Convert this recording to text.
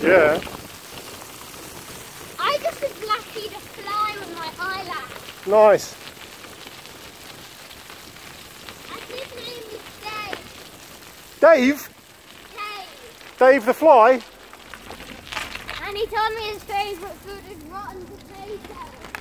Yeah. I just souvlakied a fly with my eyelash. Nice. And his name is Dave. Dave? Dave the fly? And he told me his favourite food is rotten potatoes.